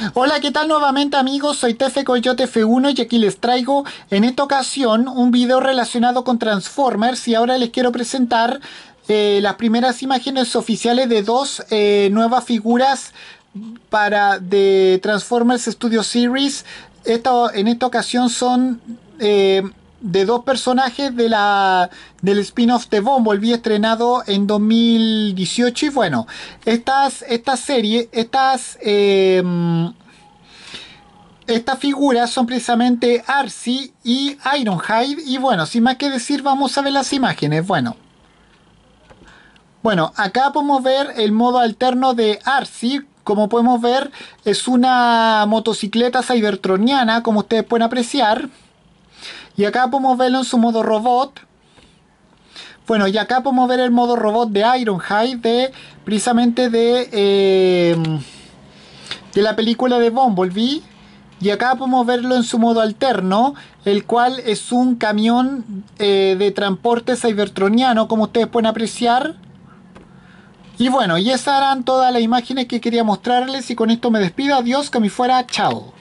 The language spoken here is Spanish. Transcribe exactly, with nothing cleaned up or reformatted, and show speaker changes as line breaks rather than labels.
Hola, ¿qué tal nuevamente amigos? Soy Tefe Coyote F uno y aquí les traigo en esta ocasión un video relacionado con Transformers y ahora les quiero presentar eh, las primeras imágenes oficiales de dos eh, nuevas figuras para de Transformers Studio Series. Esta- en esta ocasión son eh, de dos personajes de la, del spin-off de Bumblebee estrenado en dos mil dieciocho y bueno, estas, esta serie, estas... eh, estas figuras son precisamente Arcee y Ironhide. Y bueno, sin más que decir, vamos a ver las imágenes. Bueno, bueno, acá podemos ver el modo alterno de Arcee. Como podemos ver, es una motocicleta cybertroniana, como ustedes pueden apreciar. Y acá podemos verlo en su modo robot. Bueno, y acá podemos ver el modo robot de Ironhide, de, precisamente de, eh, de la película de Bumblebee. Y acá podemos verlo en su modo alterno, el cual es un camión eh, de transporte cybertroniano, como ustedes pueden apreciar. Y bueno, y esas eran todas las imágenes que quería mostrarles y con esto me despido. Adiós, que me fuera, chao.